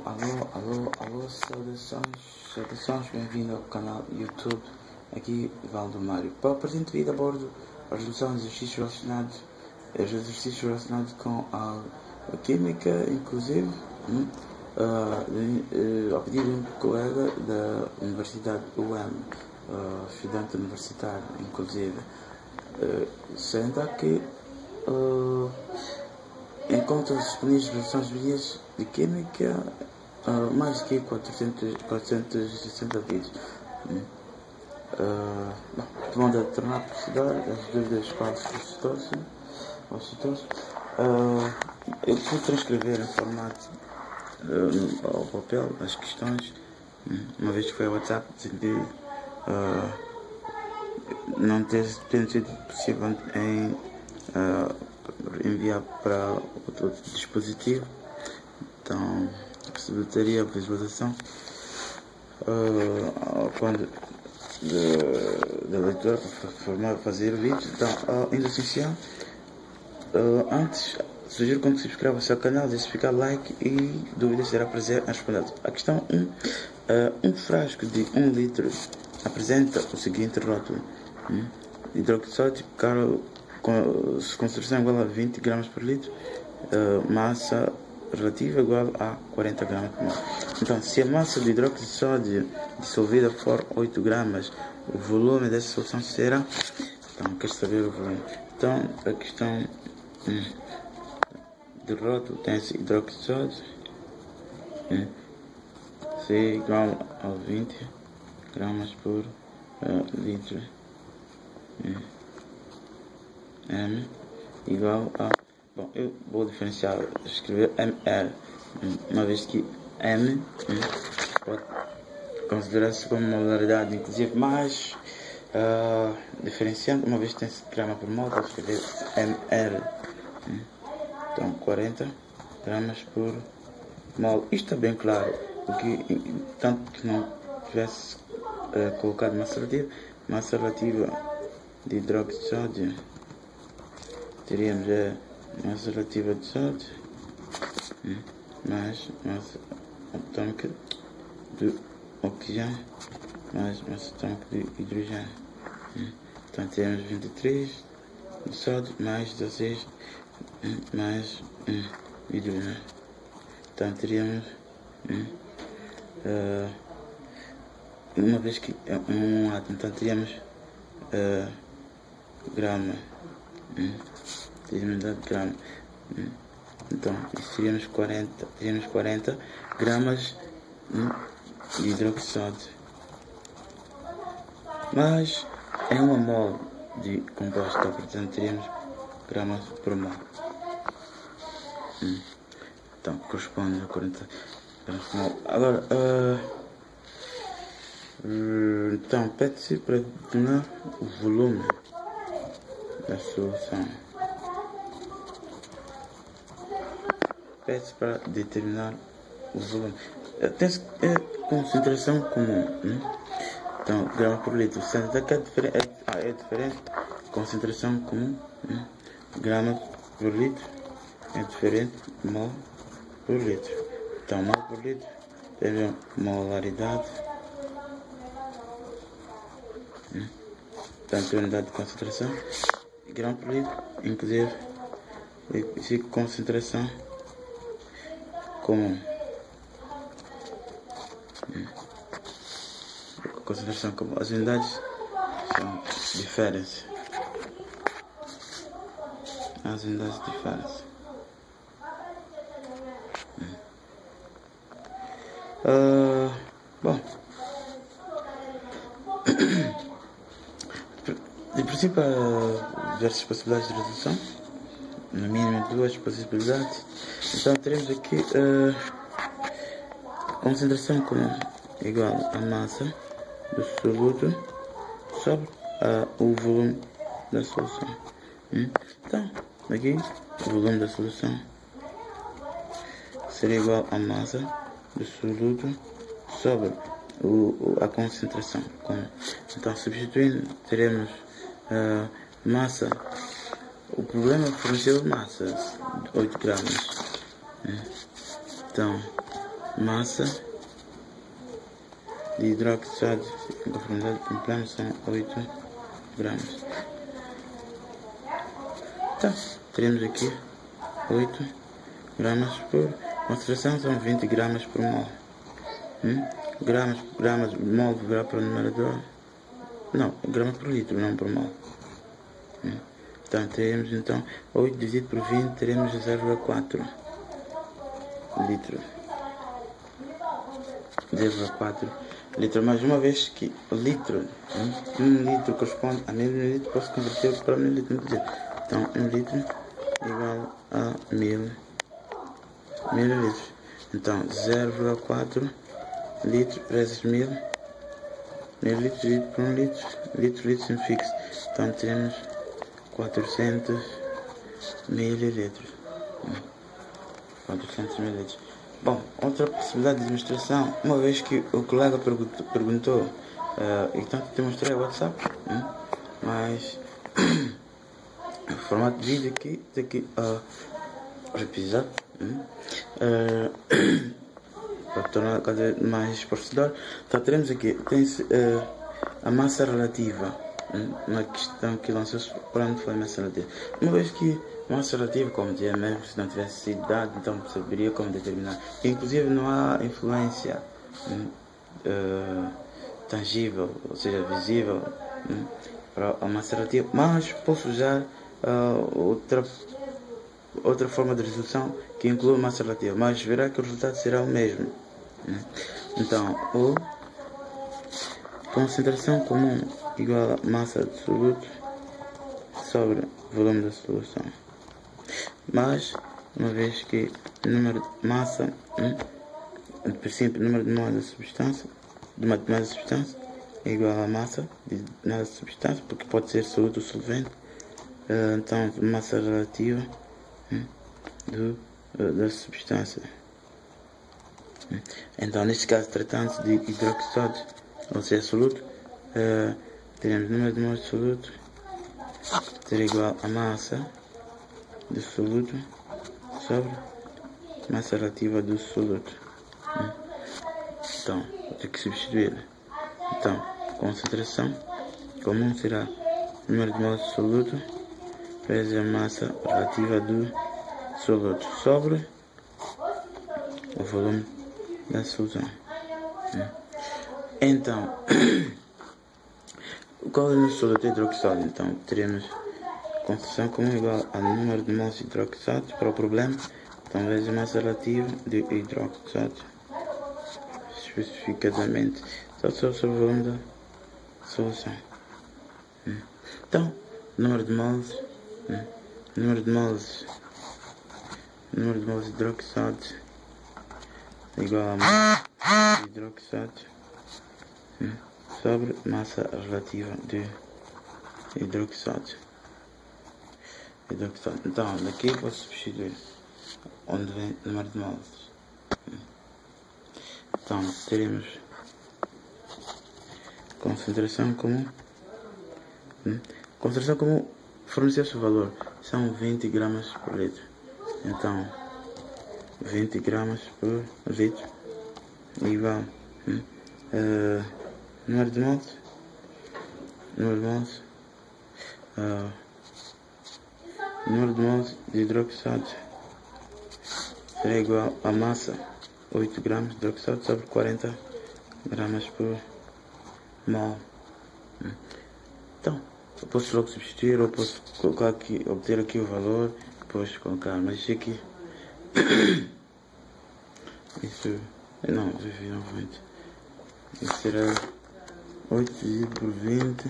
Alô, saudações, bem-vindo ao canal YouTube, aqui Valdo Mário. Para o presente vídeo abordo a resolução de exercícios relacionados com a química, inclusive, ao pedido de um colega da Universidade UEM, estudante universitário, inclusive, sendo que encontra disponíveis resoluções de vídeos de química, mais que 460 vídeos. De modo a tornar possível as dúvidas para os suscitores, eu vou transcrever em formato ao papel as questões, uma vez que foi ao WhatsApp, decidi não ter sido possível em enviar para outro dispositivo. Então facilitaria a visualização quando da leitura para fazer o vídeo. Então, ainda essencial, antes sugiro que se inscreva ao seu canal, deixe ficar like e dúvidas será prazer a responder. A questão 1, um frasco de 1 litro apresenta o seguinte rótulo: hidróxido de sódio, concentração igual a 20 gramas por litro, massa relativa igual a 40 gramas por mol. Então, se a massa do hidróxido de sódio dissolvida for 8 gramas, o volume dessa solução será. Então, quer saber o volume? Então, a questão de rótulo tem esse hidróxido de sódio, C igual a 20 gramas por litro, M igual a. Bom, eu vou diferenciar, escrever ml, uma vez que M pode considerar-se como uma molaridade, inclusive, mas diferenciando, uma vez que tem grama por mol, vou escrever ml. Então, 40 gramas por mol. Isto é bem claro, porque tanto que não tivesse colocado massa relativa de hidróxido de sódio, teríamos massa relativa de sódio mais massa atômica de oxigênio mais massa atômica de hidrogênio. Então temos 23 de sódio mais 16 mais hidrogênio. Então teríamos uma vez que é um átomo, então teríamos grama, unidade de grama. Então teríamos 40 gramas de hidróxido de sódio, mas em uma mol de composto, portanto teríamos gramas por mol. Então corresponde a 40 gramas por mol. Agora, então pede-se para determinar o volume da solução. Pede-se para determinar o volume. Tem concentração comum. Então, grama por litro. Sendo que é diferente. Concentração comum. Grama por litro é diferente. Mol por litro. Então, mol por litro tem molaridade. Portanto, unidade de concentração. Grama por litro, inclusive, concentração comum. Concentração comum. As unidades são diferentes. As unidades diferentes. Bom, de princípio há diversas possibilidades de resolução, no mínimo 2 possibilidades. Então teremos aqui concentração comum igual a massa do soluto sobre o volume da solução. Então aqui o volume da solução seria igual a massa do soluto sobre a concentração comum. Então substituindo teremos massa. O problema forneceu massa de 8 gramas. Então massa de hidroxado em conformidade com o plano são 8 gramas. Então, teremos aqui 8 gramas por concentração, são 20 gramas por mol. Gramas, mol virá para o numerador. Não, gramas por litro, não por mol. Então, teremos então 8 dividido por 20, teremos 0,4 litro. 0,4 litro, mais uma vez que o litro, 1 litro corresponde a 1000 ml, posso converter para mililitro. Então 1 litro igual a 1000 mililitros. Então 0,4 litro vezes 1000 mililitros dividido por 1 litro. Litro sempre fixo. Então teremos 400 mililitros. 400 mililitros. Bom, outra possibilidade de demonstração, uma vez que o colega perguntou, e tanto demonstrei o WhatsApp, mas o formato de vídeo aqui, daqui repisar, para tornar cada vez mais esclarecedor. Então teremos aqui, tem-se a massa relativa, uma questão que lançou-se para onde foi a massa relativa. Uma vez que massa relativa, como dizia mesmo, se não tivesse sido dado, então saberia como determinar. Inclusive não há influência tangível, ou seja, visível, para a massa relativa, mas posso usar outra forma de resolução que inclui a massa relativa, mas verá que o resultado será o mesmo. Então, o concentração comum igual a massa absoluta sobre volume da solução. Mas, uma vez que o número de massa, de princípio, o número de molas da substância, é igual à massa de nada substância, porque pode ser soluto ou solvente. Então, massa relativa da substância. Então, neste caso, tratando-se de hidroxado, ou seja, soluto, teremos o número de molas de soluto ser igual à massa do soluto sobre massa relativa do soluto. Então, vou ter que substituir. Então, concentração comum será o número de molas de soluto vezes a massa relativa do soluto sobre o volume da solução. Então, qual é o soluto hidroxado? Então, teremos concentração comum igual ao número de mols de hidroxado para o problema, então vezes a massa relativa de hidroxado, especificadamente, só sobre o volume da solução. Então, número de mols de hidroxado igual a massa de hidroxado sobre massa relativa de hidroxado. Então, daqui vou substituir onde vem o número de mols. Então, teremos concentração comum. Concentração comum forneceu-se o valor, são 20 gramas por litro. Então, 20 gramas por litro igual número de mols. Número de mols de hidroxado será igual a massa 8 gramas de hidroxado sobre 40 gramas por mol. Então, eu posso logo substituir ou posso colocar aqui, obter aqui o valor, depois colocar, mas isso aqui isso não, novamente isso será 8 dividido por 20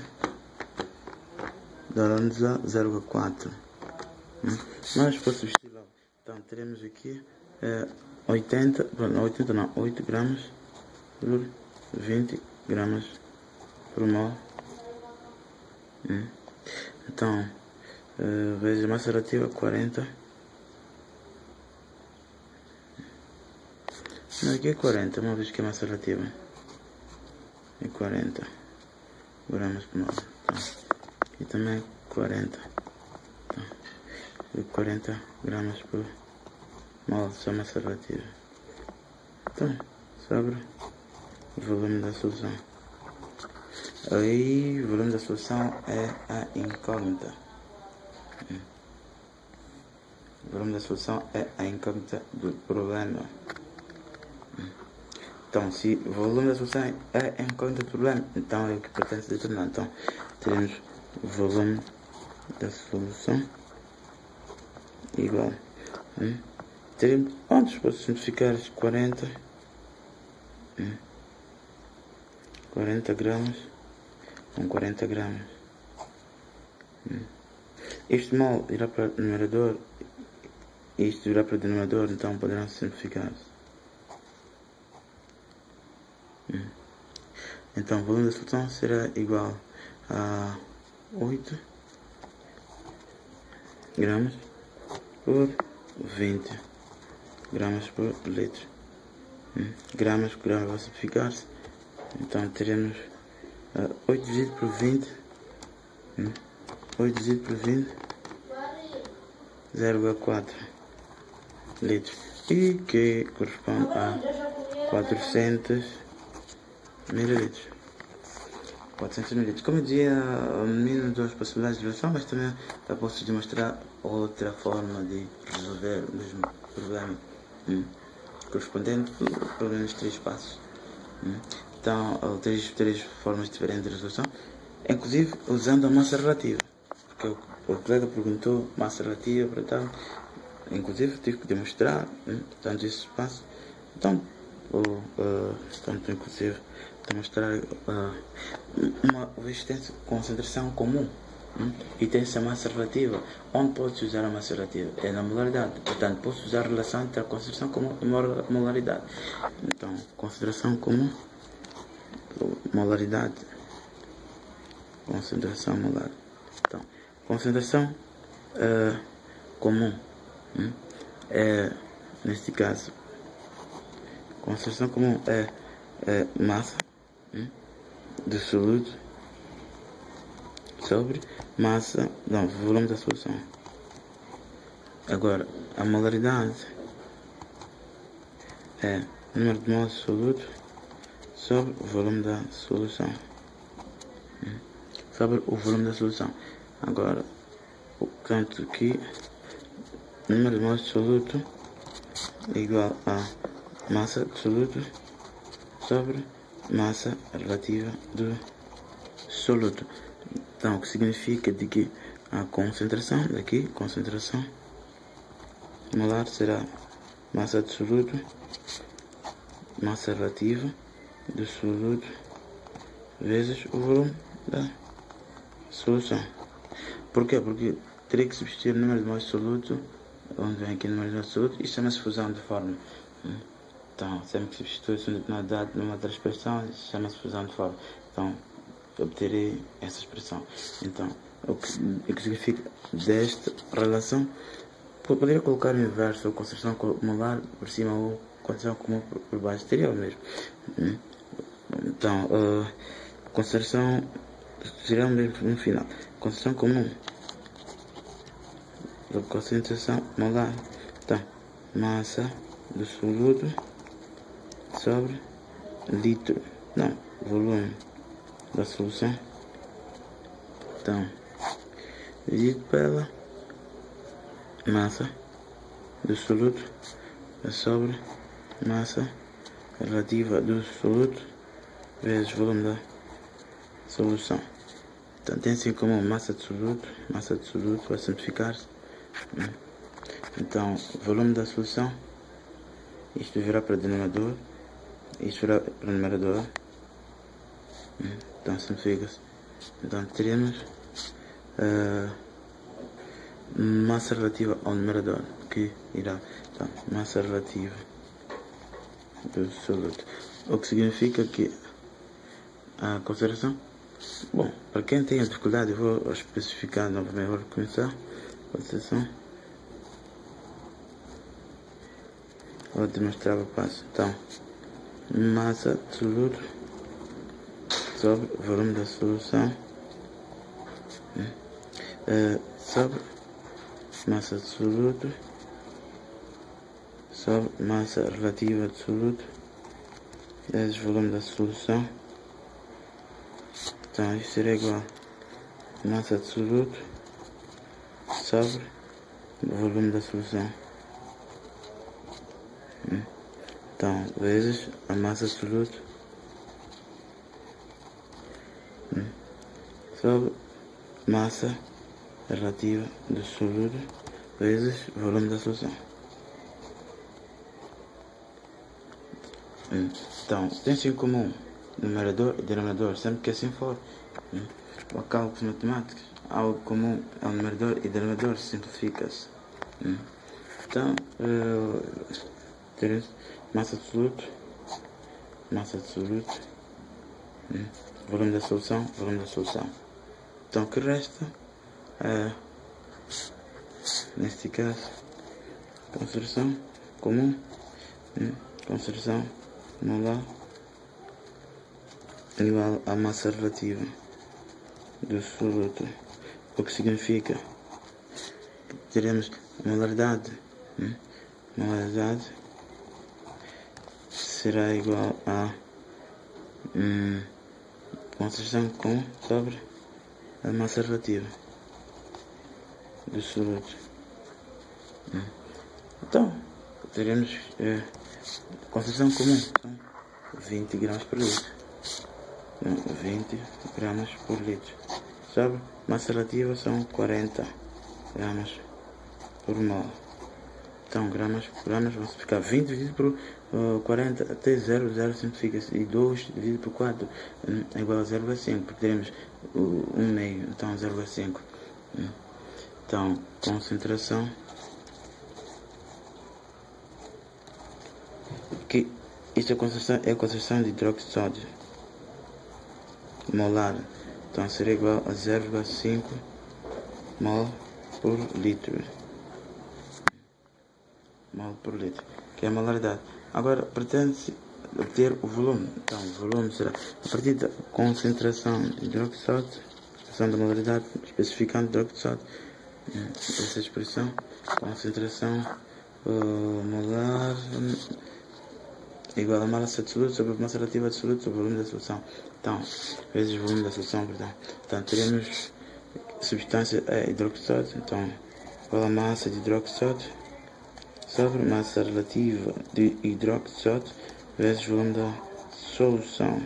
dá-nos a 0,4. Mas posso substituir logo. Então teremos aqui 8 gramas por 20 gramas por mol. Então vezes a massa relativa 40. Não, aqui é 40, uma vez que a massa relativa é 40 gramas por mol. Então, aqui também é 40. Então, 40 gramas por mol, só massa relativa. Então, sobre o volume da solução. Aí, o volume da solução é a incógnita. O volume da solução é a incógnita do problema. Então, se o volume da solução é a incógnita do problema, então é o que pertence a determinar. Então, teremos o volume da solução igual. Teremos, para simplificar, 40 gramas com 40 gramas. Este mol irá para o numerador e isto irá para o denominador, então poderão simplificar-se. Então o volume da solução será igual a 8 gramas por 20 gramas por litro. Gramas por grama vai simplificar-se. Então teremos 8 dividido por 20. 8 dividido por 20, 0,4 litros. E que corresponde a 400 mililitros. 400 mililitros. Como eu dizia, o mínimo duas possibilidades de resolução, mas também já posso demonstrar outra forma de resolver o mesmo problema, correspondente pelo menos 3 passos. Então, três formas diferentes de resolução, inclusive usando a massa relativa, porque o colega perguntou massa relativa para tal, inclusive tive que demonstrar tanto esse passo. Então, inclusive demonstrar uma existência de concentração comum e tem essa massa relativa. Onde podes usar a massa relativa? É na molaridade. Portanto, posso usar a relação entre a concentração comum e molaridade. Então, concentração comum, molaridade, concentração molar. Então, concentração comum é, neste caso, concentração comum é massa do soluto sobre massa, não, volume da solução. Agora, a molaridade é número de mols de soluto sobre o volume da solução. Sobre o volume da solução. Agora, portanto, aqui, número de mols de soluto igual a massa de soluto sobre massa relativa do soluto. Então, o que significa de que a concentração daqui, concentração molar, será massa de soluto, massa relativa do soluto vezes o volume da solução. Porquê? Porque teria que substituir o número de mols de soluto, onde vem aqui o número de mols de soluto, e chama-se fusão de fórmula. Então, sempre que substitui-se uma determinada dado numa outra expressão, chama-se fusão de fórmula. Então, obterei essa expressão. Então, o que significa desta relação? Poderia colocar o inverso, ou concentração molar por cima ou concentração comum por baixo, teria o mesmo. Então, concentração seria o mesmo no final. Concentração comum sobre concentração molar. Então, massa do soluto sobre litro, não, volume da solução. Então, dividido pela massa do soluto sobre massa relativa do soluto vezes volume da solução. Então, tem assim como massa de soluto vai simplificar-se. Então, volume da solução, isto virá para o denominador, isto virá para o numerador. Então, simplifica-se. Então, teremos massa relativa ao numerador, que irá, então, massa relativa do soluto. O que significa que a consideração, bom, para quem tem a dificuldade, eu vou especificar novamente, vou começar a consideração. Vou demonstrar o passo. Então, massa de soluto sobre o volume da solução sobre massa de soluto sobre massa relativa de soluto vezes o volume da solução. Então isto será igual a massa absoluta sobre o volume da solução. Então vezes a massa absoluta sobre massa relativa do soluto vezes o volume da solução. Então, tem-se em comum numerador e denominador, sempre que assim for. O cálculos matemáticos, algo comum ao numerador e denominador simplifica-se. Então, teremos massa absoluta, volume da solução. Então, o que resta é, neste caso, concentração comum, concentração molar igual à massa relativa do soluto, o que significa que teremos molaridade. Molaridade será igual a concentração comum sobre a massa relativa do soluto. Então, teremos concentração comum, são 20 gramas por litro. 20 gramas por litro. Sobre massa relativa são 40 gramas por mol. Então, gramas por gramas vão ficar 20 dividido por 40 até 0,0 simplifica-se. E 2 dividido por 4 é igual a 0,5, porque teremos 1 meio, então 0,5. Então, concentração. Que isto é a concentração de hidróxido de sódio molar. Então será igual a 0,5 mol por litro. Mol por litro, que é a molaridade. Agora pretende-se obter o volume. Então o volume será a partir da concentração de hidróxido de sódio, concentração da molaridade, especificando hidróxido de sódio. Essa expressão, concentração molar igual a massa absoluta sobre a massa relativa absoluta sobre o volume da solução. Então, vezes o volume da solução, perdão. Então, teremos substância hidróxido de sódio, então, igual a massa de hidróxido de sódio sobre massa relativa de hidróxido de sódio vezes o volume da solução.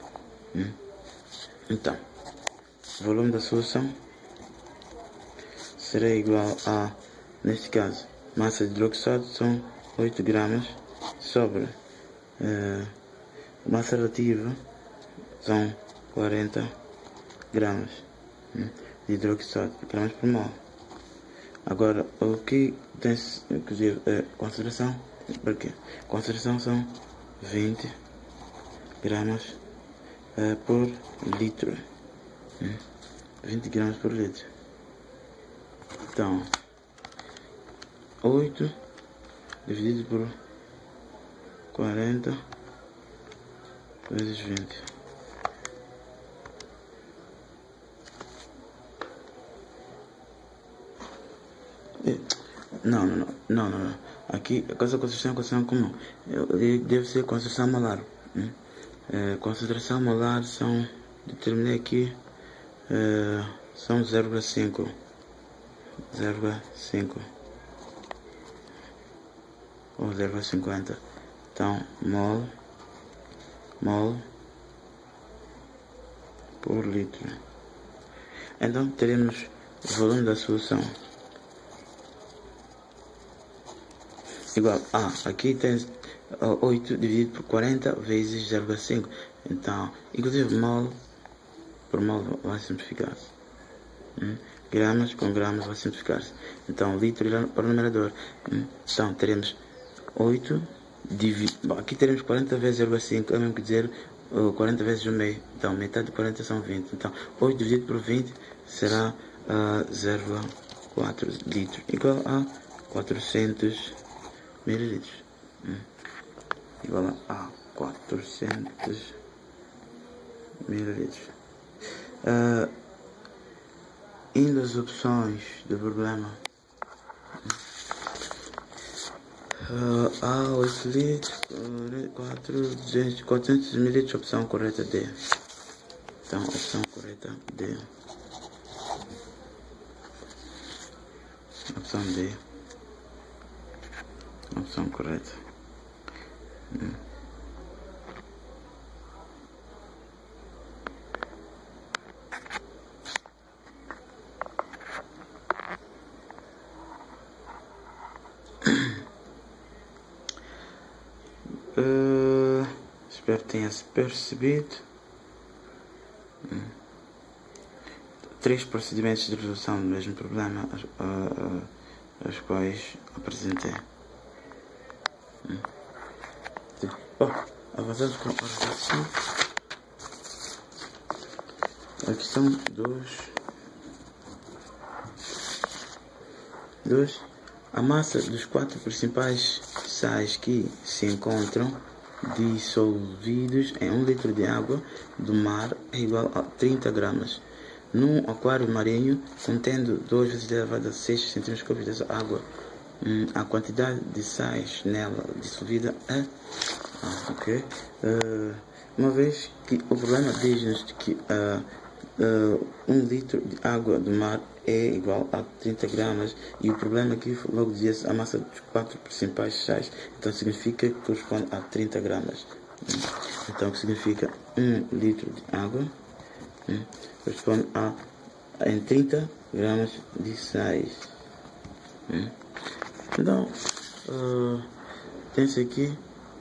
Então, o volume da solução será igual a, neste caso, massa de hidróxido de sódio são 8 gramas sobre massa relativa são 40 gramas de hidróxido de sódio, gramas por mol. Agora, o que tem que dizer concentração? Porque concentração são 20 gramas por litro. 20 gramas por litro. Então, 8 dividido por 40 vezes 20. Não. Aqui a concentração comum. Deve ser concentração molar. Concentração molar são, determinei aqui, são 0,5 ou 0,50. Então, mol por litro. Então, teremos o volume da solução igual a, aqui tem 8 dividido por 40 vezes 0,5. Então, inclusive, mol por mol vai simplificar-se. Gramas com gramas vai simplificar-se. Então, litro irá para o numerador. Então, teremos 8 dividido. Aqui teremos 40 vezes 0,5, é mesmo que dizer 40 vezes o meio. Então, metade de 40 são 20. Então, 8 dividido por 20 será 0,4 litros, igual a 400 mililitros. Igual a 400 mililitros. Indo às opções do problema. A 8 litros, 400 ml, opção correta D. Então, opção correta D. Opção D. Opção correta. Espero que tenha se percebido. 3 procedimentos de resolução do mesmo problema aos quais apresentei. Avançamos com a resolução. A questão 2. A massa dos 4 principais sais que se encontram dissolvidos em 1 litro de água do mar é igual a 30 gramas. Num aquário marinho contendo 2 vezes 10 elevado a 6 cm3 dessa água, a quantidade de sais nela dissolvida é... uma vez que o problema diz-nos que 1 litro de água do mar é igual a 30 gramas e o problema aqui logo dizia a massa dos 4 principais sais, então significa que corresponde a 30 gramas. Então o que significa 1 litro de água corresponde a 30 gramas de sais. Então tem-se aqui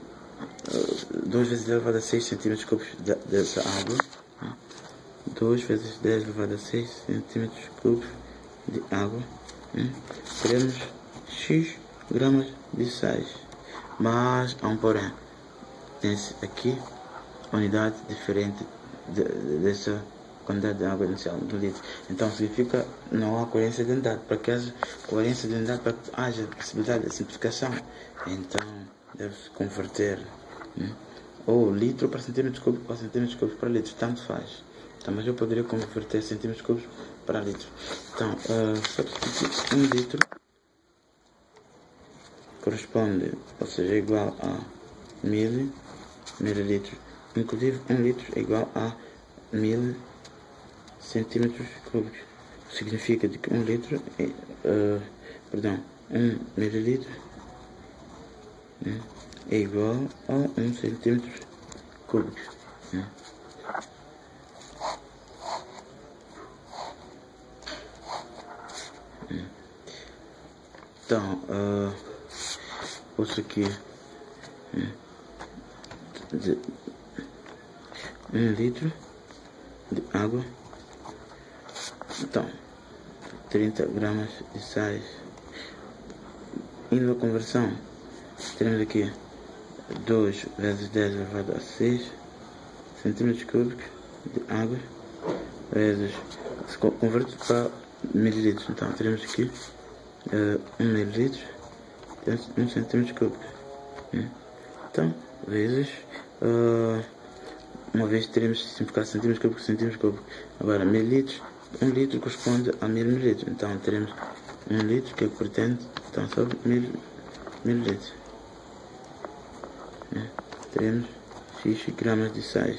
2 vezes 10 elevado a 6 cm3 dessa água. 2 vezes 10 elevado a 6 cm3 de água. Teremos X gramas de sais. Mas há um porém. Tem-se aqui unidade diferente dessa quantidade de água inicial do litro. Então significa não há coerência de unidade. Para que haja coerência de unidade, para que haja possibilidade de simplificação, então deve-se converter ou litro para centímetros cúbicos ou centímetros cúbicos para litro. Tanto faz. Então, mas eu poderia converter centímetros cúbicos para litro. Então, substituir 1 litro corresponde, ou seja, é igual a 1000 mililitros. Inclusive, 1 litro é igual a 1000 centímetros cúbicos. Significa que 1 litro é, 1 mililitro é igual a 1 centímetro cúbico. Então, ouço aqui 1 litro de água, então 30 gramas de sais. Indo à conversão, teremos aqui 2 vezes 10 elevado a 6 centímetros cúbicos de água, vezes, se converte para mililitros, então teremos aqui 1 mililitro, 1 centímetro cúbico. Então, vezes, uma vez teremos que simplificar centímetros cúbicos. Agora, mililitros, 1 litro corresponde a 1000 mililitros. Então, teremos 1 litro, que é o que pretende, então sobre 1000 mililitros. Teremos X gramas de sais.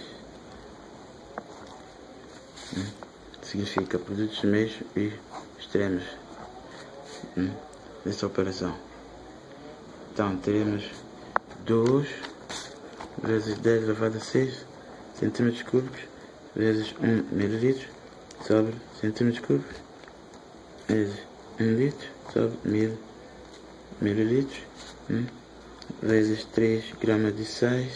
Significa produtos meios e extremos dessa operação. Então teremos 2 vezes 10 elevado a 6 centímetros cúbicos vezes 1 mililitro sobre centímetros cúbicos vezes 1 litro sobre 1000 mililitros vezes 3 gramas de sais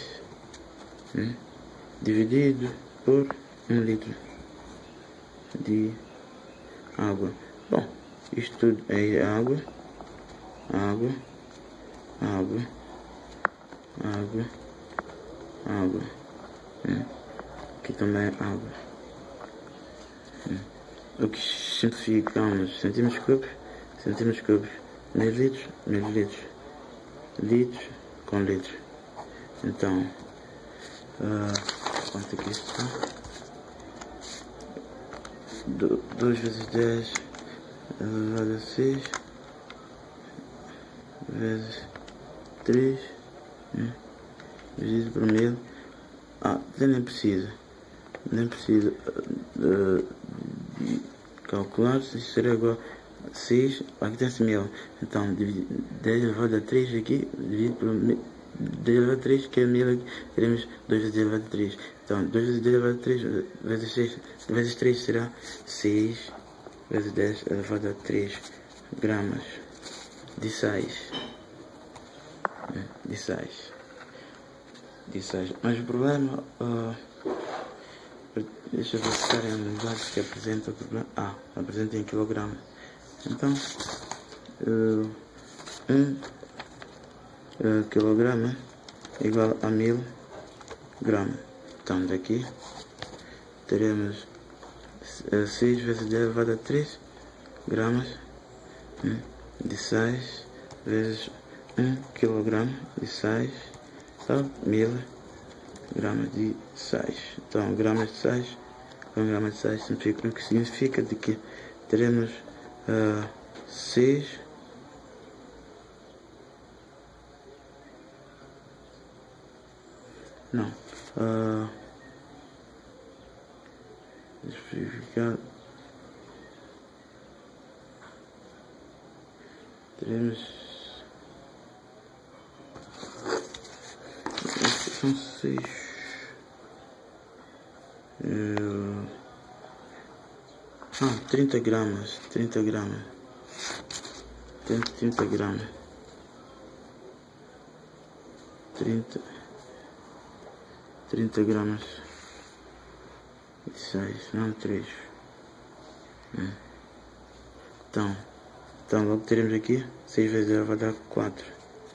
dividido por 1 litro de água. Bom, isto tudo é água. Aqui também é água. O que simplificamos centímetros cúbicos, mililitros, litros com litros. Então, quanto aqui está? 2 vezes 10 elevado a 6 vezes 3 dividido por 1000. Nem precisa calcular se isso será igual a 6, aqui tem-se 1000, então 10 elevado a 3 aqui, dividido por 10 elevado a 3, que é 1000 aqui, teremos 2 vezes 10 elevado a 3, então 2 vezes 10 elevado a 3 vezes 6, vezes 3 será 6 vezes 10 elevado a 3 gramas de sais, mas o problema, deixa eu ver se está em unidades que apresenta o problema. Apresenta em quilogramas. Então, 1 quilograma é igual a 1000 gramas. Então, daqui teremos 6 vezes 10 elevado a 3 gramas de sais vezes 1 quilograma de sais, 1000 gramas de sais. Então, gramas de sais com gramas de sais significa, o que significa de que teremos 6 deixa eu verificar, teremos são 6 30 gramas 30 gramas de sais, não 3. Então logo teremos aqui 6 vezes 10 vai dar 4.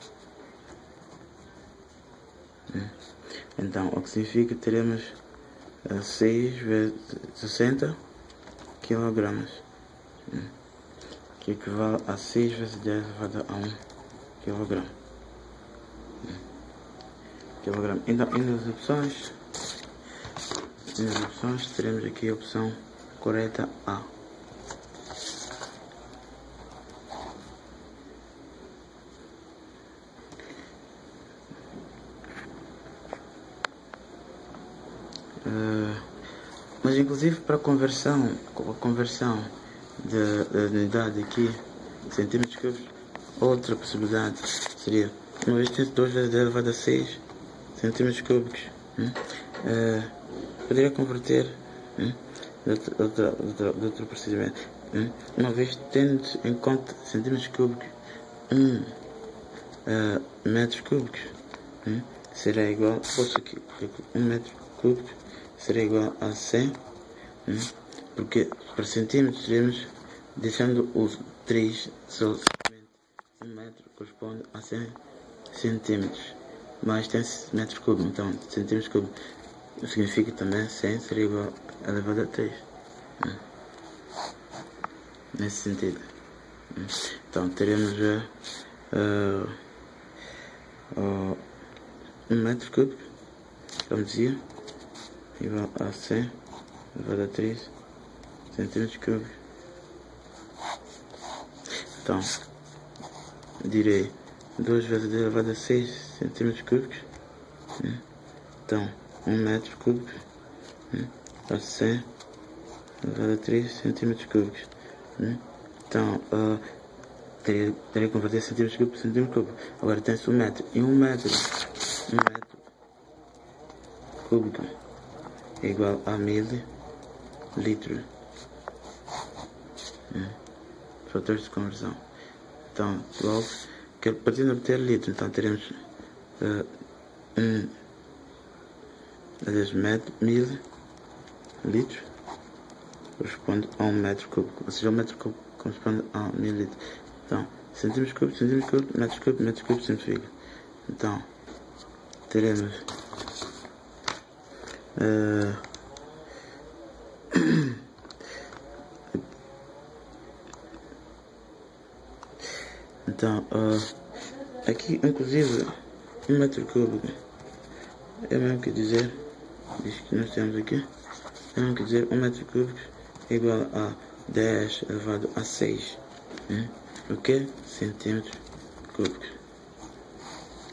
Então, o que significa que teremos 6 vezes 60 quilogramas, que equivale a 6 vezes 10 vai dar a 1 quilograma. Então, nas opções teremos aqui a opção correta A. Mas inclusive para a conversão da unidade aqui, centímetros cúbicos, outra possibilidade seria, uma vez que 2 vezes 10 elevado a 6 centímetros cúbicos, poderia converter de outro procedimento, uma vez tendo em conta centímetros cúbicos, 1 metros cúbicos será igual, aqui, 1 metro cúbico será igual a 100, porque para centímetros teremos, deixando os 3 só, 1 metro corresponde a 100 centímetros, mais tem metros cúbicos, então centímetros cúbicos significa também 100 seria igual a elevado a 3, nesse sentido. Então teremos 1 metro cúbico, como dizia, igual a 100 elevado a 3 centímetros cúbicos. Então, direi 2 vezes 10 elevado a 6 centímetros cúbicos. Então, 1 metro cúbico a 100 elevado a 3 centímetros cúbicos. Então, teria que converter centímetros cúbicos por centímetros cúbicos. Agora tem-se 1 metro. E 1 metro cúbico é igual a 1000 litros. Fatores de conversão. Então, logo, que partindo de obter litro, então teremos 1000 litros corresponde a 1 metro cúbico, ou seja, 1 metro cúbico corresponde a 1000 litros. Então, centímetros cúbicos, metros cúbicos simplifica. Então, teremos então, aqui inclusive 1 metro cúbico é mesmo que dizer, diz que nós temos aqui, é mesmo que dizer 1 metro cúbico é igual a 10 elevado a 6, o que? Centímetros cúbicos.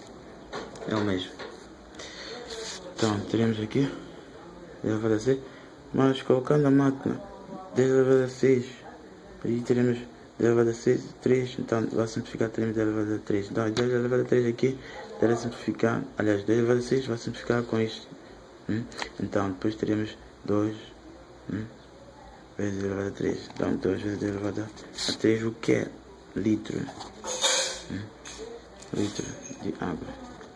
é o mesmo. Então teremos aqui 10 elevado a 6, mas colocando a máquina 10 elevado a 6, aí teremos 10 elevado a 6, 3, então vai simplificar, teremos 10 elevado a 3. Então 10 elevado a 3 aqui deve simplificar, aliás 10 elevado a 6 vai simplificar com isto. Então depois teremos 2 vezes 10 elevado a 3, então 2 vezes 10 elevado a 3, o que é? Litro. Litro de água.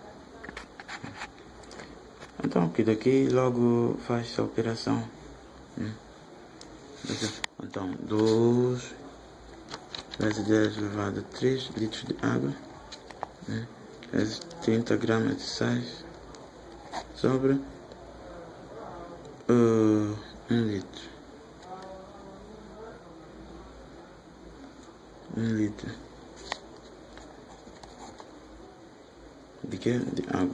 Então aqui daqui logo faz a operação. Então 2 vezes 10 elevado a 3 litros de água, vezes 30 gramas de sais sobre 1 litro. 1 litro de quê? De água.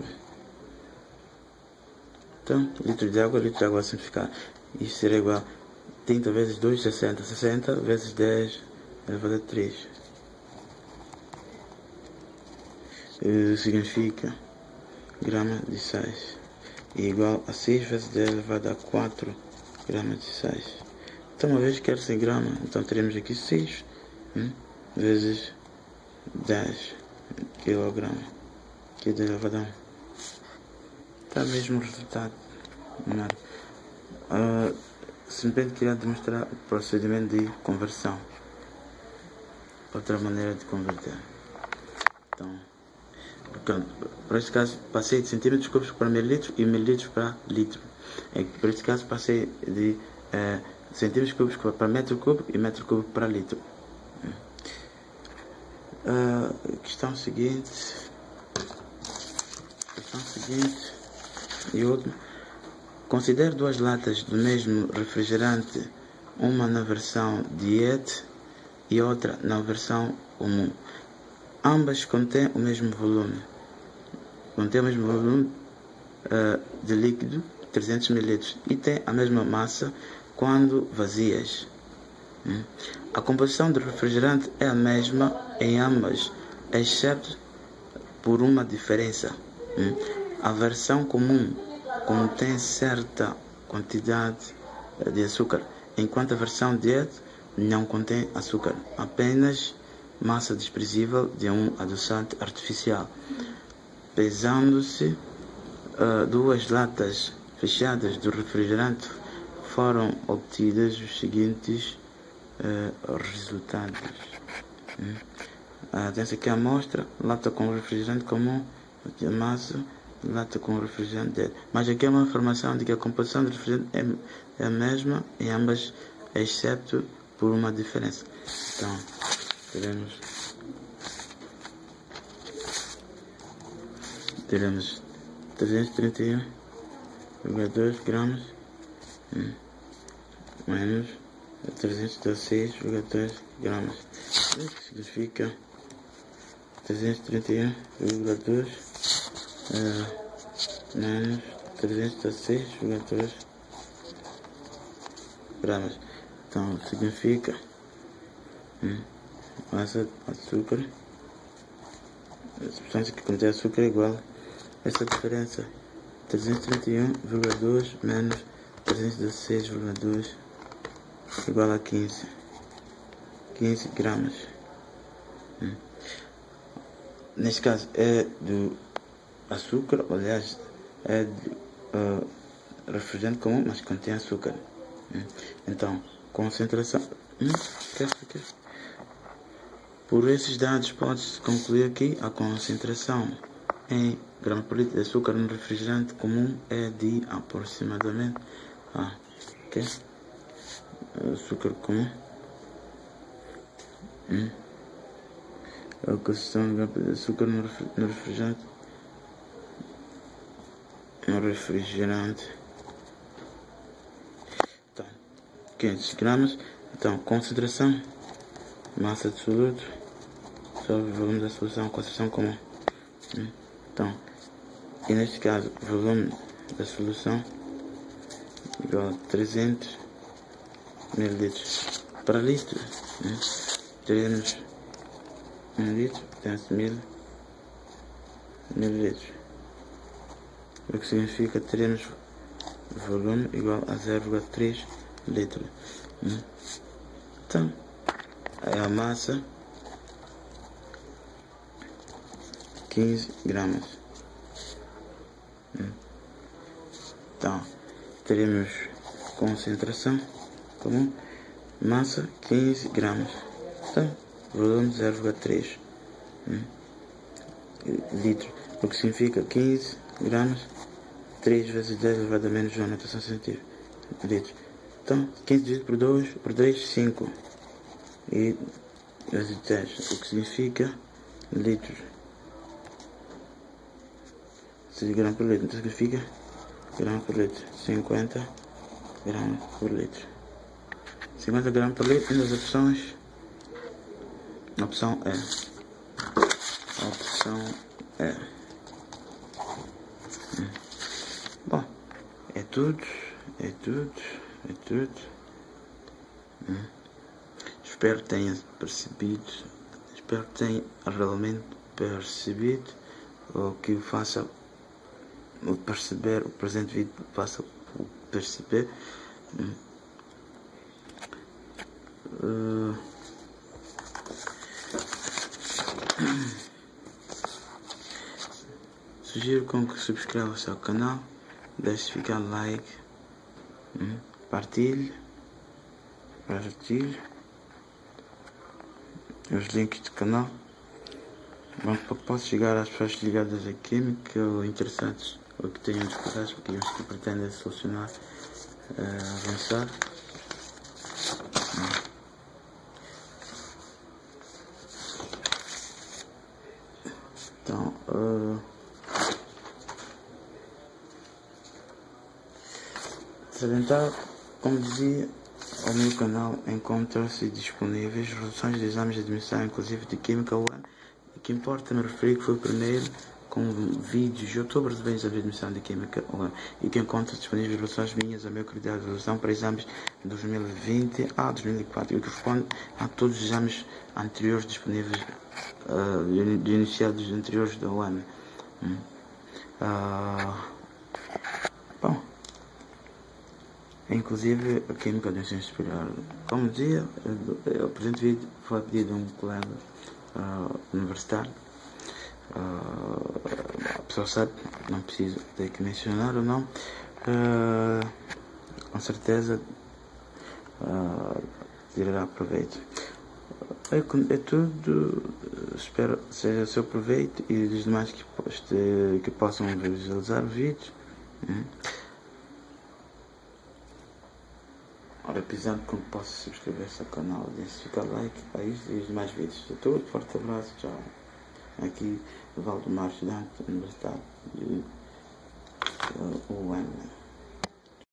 Então, litro de água simplificar. Isso será igual a 30 vezes 2, 60. 60 vezes 10 elevado a 3. Significa grama de sais. E igual a 6 vezes 10 elevado a 4 gramas de sais. Então, uma vez que quero 100 gramas, então teremos aqui 6 vezes 10 kg. Que de elevado a 1. Está mesmo o resultado. Simplesmente queria demonstrar o procedimento de conversão. Outra maneira de converter. Então, para este caso passei de centímetros cúbicos para mililitros e mililitros para litro. Para este caso passei de centímetros cúbicos para metro cúbico e metro cúbico para litro. Questão seguinte e última. Considere 2 latas do mesmo refrigerante, uma na versão diet e outra na versão comum. Ambas contêm o mesmo volume. De líquido, 300 ml, e têm a mesma massa quando vazias. A composição do refrigerante é a mesma em ambas, exceto por uma diferença. A versão comum contém certa quantidade de açúcar, enquanto a versão diet não contém açúcar, apenas massa desprezível de um adoçante artificial. Pesando-se 2 latas fechadas do refrigerante, foram obtidos os seguintes resultados. Atenção aqui a amostra: lata com refrigerante comum, a massa, lata com refrigerante. Mas aqui é uma informação de que a composição do refrigerante é a mesma em ambas, exceto por uma diferença. Então, teremos 331,2 gramas menos 316,2 gramas. Isso significa 331,2 menos 316,2 gramas. Então significa massa de açúcar, a substância que contém açúcar é igual a essa diferença, 331,2 menos 316,2 igual a 15 gramas. Neste caso é do açúcar, aliás é do refrigerante comum, mas contém açúcar. Então, concentração. Por esses dados pode-se concluir que a concentração em gramas por litro de açúcar no refrigerante comum é de aproximadamente açúcar comum. A concentração de gramas de açúcar no refrigerante. Então, 500 gramas. Então, concentração, massa de soluto sobre o volume da solução, concentração comum. Então, e neste caso, o volume da solução igual a 300 ml. Para litro, teremos 1 litro, tem 1000 ml. o que significa que teremos volume igual a 0,3 litros. Então, a massa 15 gramas. Então, teremos concentração comum, massa 15 gramas. Então, volume 0,3 litros, o que significa 15 gramas, 3 vezes 10 elevado a menos 1, notação científica, litros. Então, 15 dividido por 2, 5. E vezes 10, o que significa litros. 6 gramas por litro, então significa gramas por litro. 50 gramas por litro. 50 gramas por litro. E nas opções, a opção é. A opção é. Bom, é tudo. É tudo. É tudo. Espero que tenha percebido. Espero que tenha realmente percebido. Ou que faça perceber, o presente vídeo faça perceber. Sugiro com que subscreva-se ao canal, deixe ficar like, partilhe os links do canal. Posso chegar às pessoas ligadas à química ou interessantes ou que tenham dificuldades, que pretendem solucionar, avançar. Então, salientar, como dizia, o meu canal encontra-se disponíveis resoluções de exames de admissão, inclusive de Química 1. O que importa me referir que foi o primeiro com vídeos de outubro de bens de admissão de Química 1 e que encontra disponíveis resoluções minhas a meu critério de resolução para exames de 2020 a 2004 e que responde a todos os exames anteriores disponíveis, de iniciados anteriores do ano. Bom, inclusive a Química de ensino superior. Como dizia, o presente vídeo foi a pedido de um colega universitário. A pessoa sabe, não preciso ter que mencionar ou não. Com certeza tirará proveito. É tudo. Espero que seja o seu proveito e dos demais que possam visualizar o vídeo. Ora, pisando como posso subscrever-se ao canal, deixar like a isto e os demais vídeos. A todos, forte abraço, tchau. Aqui, Valdemar, estudante universitário de UAM.